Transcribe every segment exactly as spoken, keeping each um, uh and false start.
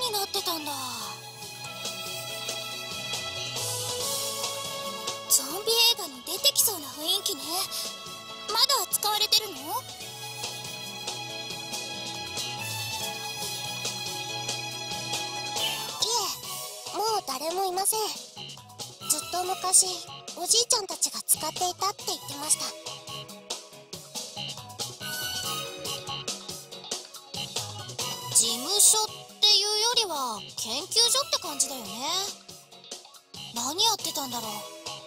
になってたんだ。ゾンビ映画に出てきそうな雰囲気ね。まだ使われてるの？いえ、もう誰もいません。ずっと昔おじいちゃんたちが使っていたって言ってました。事務所っていうよりは研究所って感じだよね。何やってたんだろう。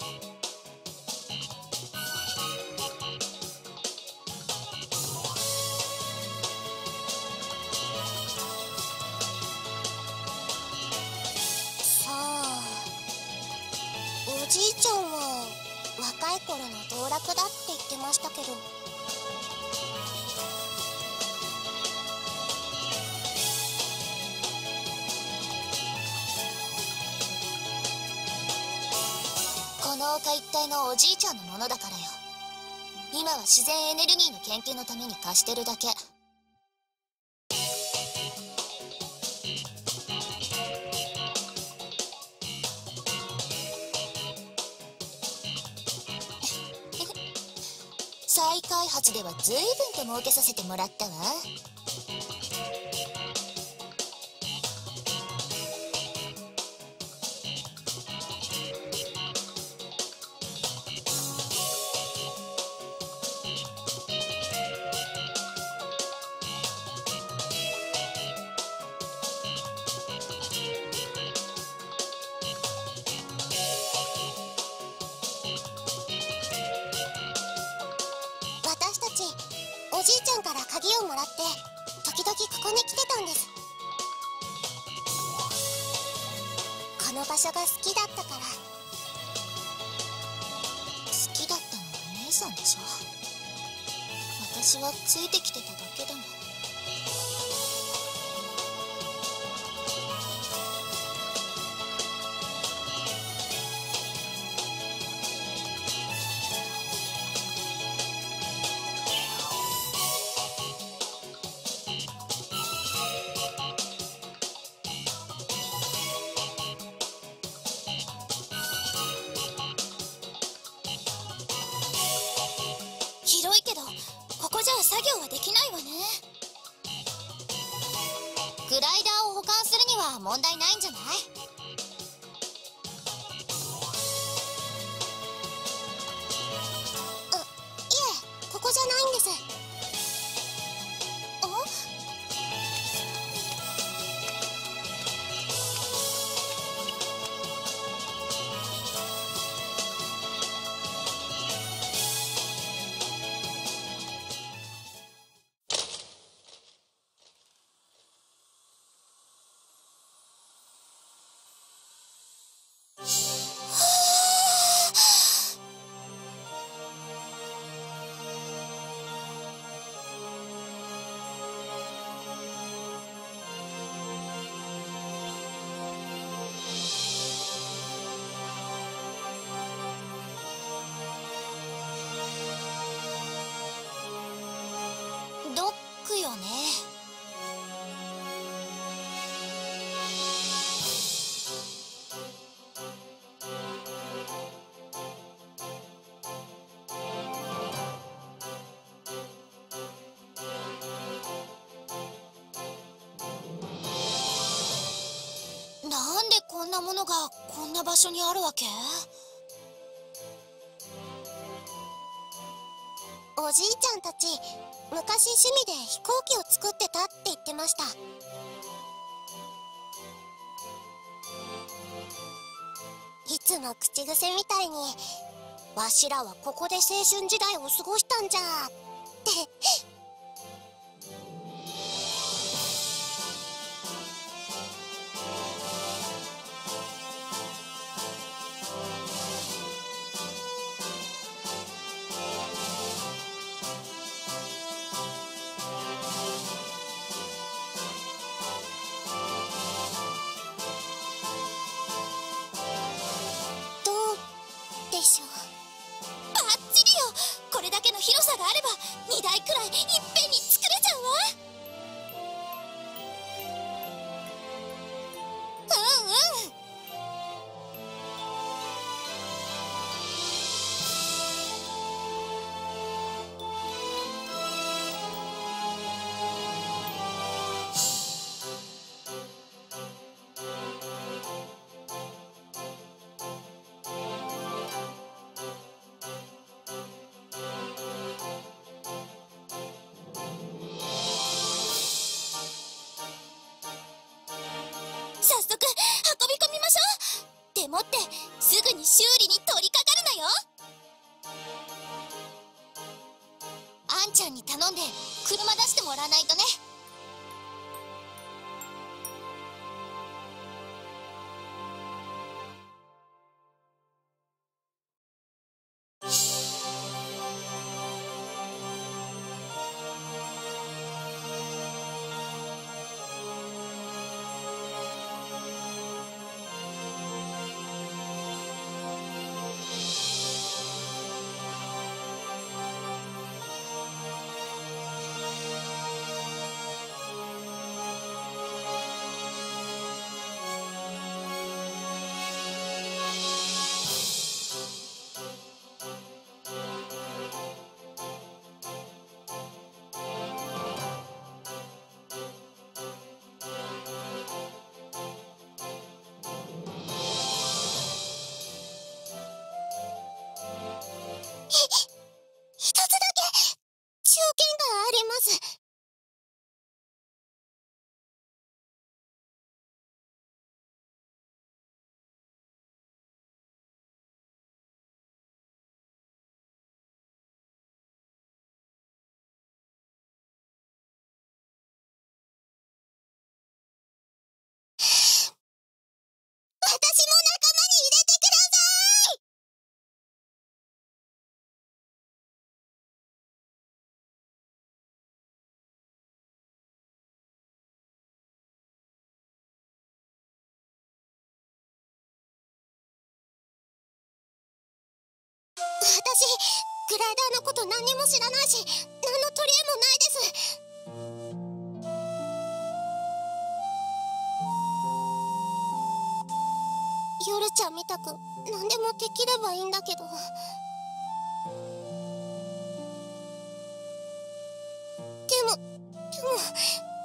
さあ、おじいちゃんは若い頃の道楽だって言ってましたけど。この丘一帯のおじいちゃんのものだからよ。今は自然エネルギーの研究のために貸してるだけ。再開発では随分と儲けさせてもらったわ。私たちおじいちゃんから鍵をもらって時々ここに来てたんです。この場所が好きだったから。好きだったのは姉さんでしょ。私はついてきてただけだもん。広いけどここじゃ作業はできないわね。グライダーを保管するには問題ないんじゃない？あ、いえ、ここじゃないんです。あ？ドックよね。なんでこんなものがこんな場所にあるわけ？おじいちゃんたち昔趣味で飛行機を作ってたって言ってました。いつも口癖みたいに「わしらはここで青春時代を過ごしたんじゃ」ってでしょ。バッチリよ。これだけの広さがあればにだいくらいいっぺんに作れちゃうわ。 すぐに修理に取り掛かるのよ。あんちゃんに頼んで車出してもらわないとね。一つだけ条件があります。私も仲間に入れてください。私、グライダーのこと何にも知らないし、何の取り柄もないです。ヨルちゃんみたく何でもできればいいんだけど。でも、でも、私も、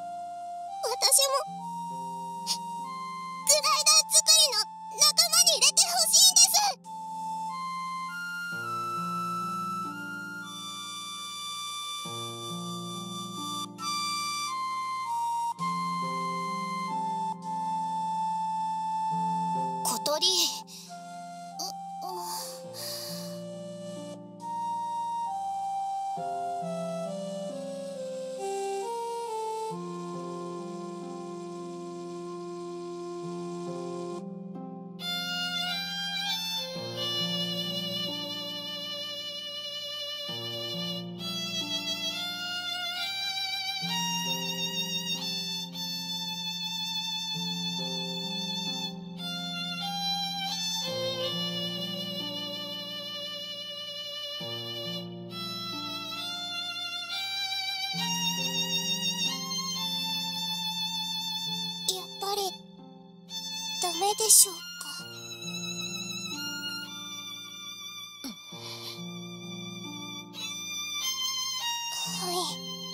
グライダー作りの仲間に入れてほしいんです。小鳥、う、うやっぱりダメでしょうか。はい。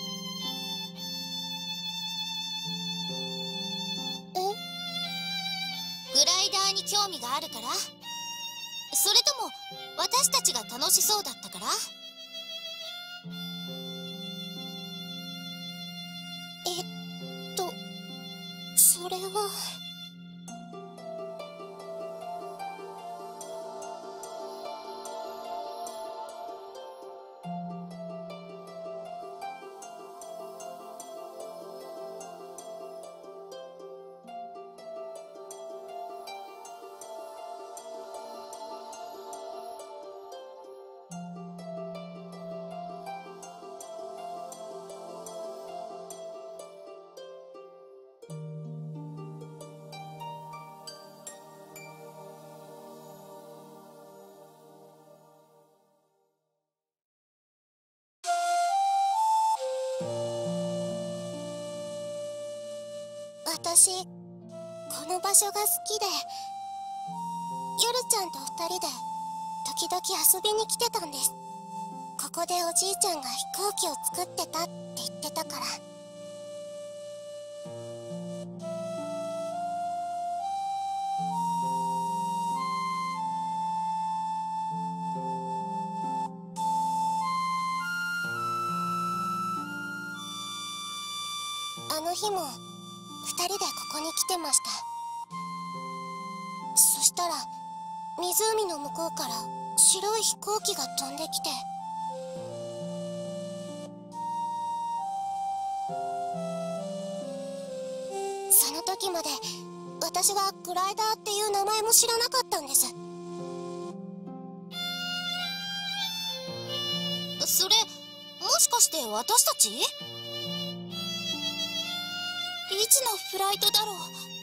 え？グライダーに興味があるから？それとも私たちが楽しそうだったから？えっと、それは。私、この場所が好きで、ヨルちゃんと二人で時々遊びに来てたんです。ここでおじいちゃんが飛行機を作ってたって言ってたから。あの日も二人でここに来てました。そしたら湖の向こうから白い飛行機が飛んできて、その時まで私はグライダーっていう名前も知らなかったんです。それもしかして私たち？いつのフライトだろう。